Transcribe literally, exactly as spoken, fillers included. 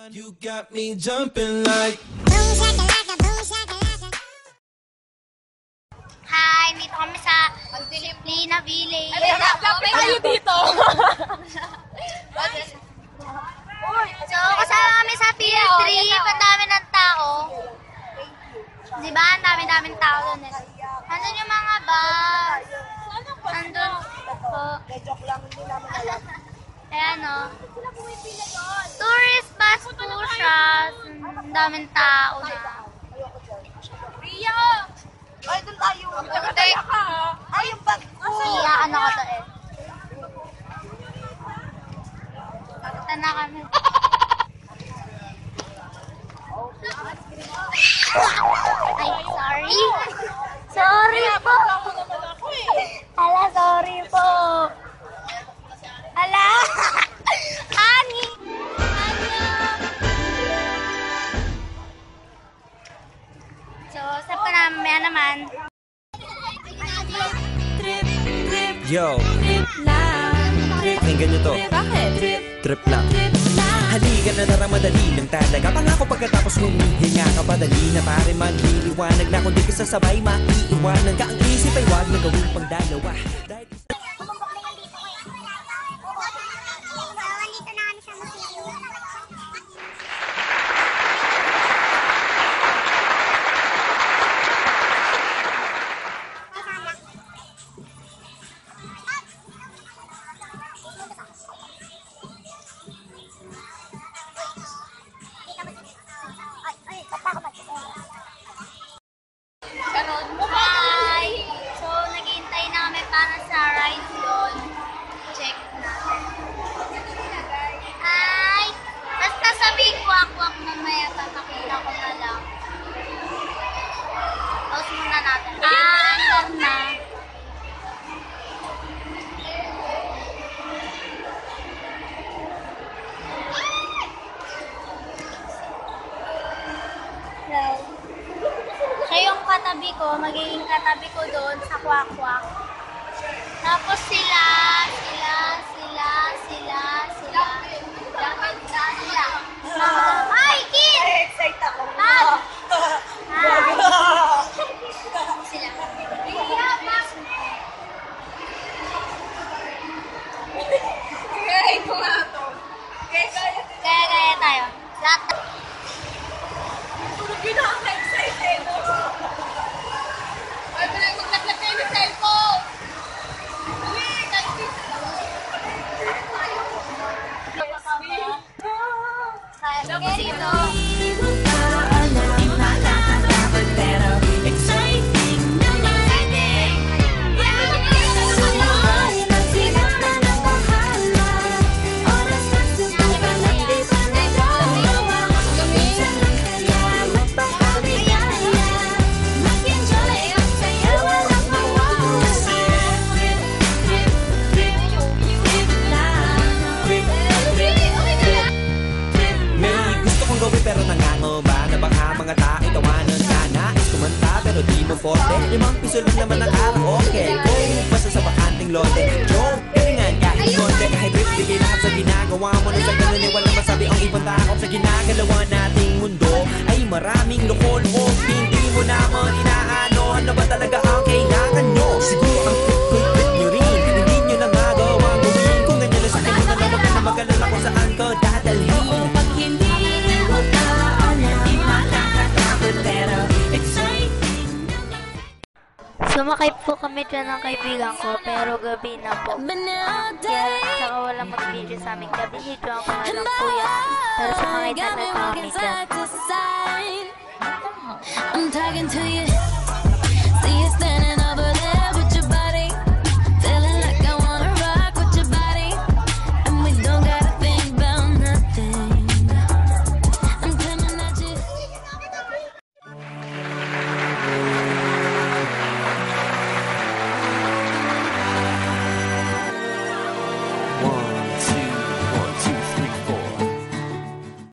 You got me jumping like Hi, dito kami sa Lina Village. Lapit tayo dito. So, kasama kami sa field trip. Ang dami ng tao. Diba? Ang dami-daming tao doon eh. Nandun yung mga bus. Nandun po. Ayan o. Tourist bus po siya. Ang daming tao na. Ria! Ay, doon tayo. Kaya ka. Ay, yung bag ko. Iya, ano ko to eh. Punta na kami. Ay, sorry. Sorry po. Ala, sorry po. Ala. Ani. So, sa panamaya naman. Yo, tingnan nyo to. Bakit? Trip lang. Halika na na madali lang talaga. Pangako pagkatapos humihinga ka pa, dali na pare magliliwanag na kung di ka sasabay maiiwanan ka. Ang isip ay wag na gawin pang dalawa. Dahil Hi! So, naghihintay na kami para sa ride doon. Check natin. Hi! Basta sabihin ko ako mamaya, papakita ko na lang. Pause muna natin. Ah, andun na. Hello. Siya yung katabi ko, magiging katabi ko doon sa kwak-kwak. Tapos sila, sila, sila, sila, sila. Sila. Hi, kid! Excited ako. Hi! Hi! Sila. Kaya ko nga to. Kaya kaya. Kaya, kaya tayo. Lahat. Tulog yun ako excited. Ay, pala maglaglag kayo ng cellphone. Uy, nag-fit. Kaya, sige dito. pero nangangamba na baka mga tao tawanan ka. Nais kumanta pero di mo forte. Limang piso lang naman ang karaoke. Kung basta sa bakanting lote. Joke, galingan kahit konti. Kahit rip, bigay lahat sa ginagawa mo. Nang sa ganun ay walang masabi ang ibang tao. Sa ginagalawa nating mundo ay maraming loko-loko. Hindi mo naman inaano. Ano ba talaga ang kailangan nyo? Siguro ang quick-quick nyo rin. Hindi nyo na magawa gawin. Kung ganyan na sa akin mo na naman ka na mag-alala kung saan ka dadalhin. Pag hindi Sumakay po kami dyan ng kaibigan ko, pero gabi na po. Kaya, tsaka walang mag-video sa aming gabi. Hidroan ko na lang po yan. Pero sumakay na kami dyan. I'm talking to you.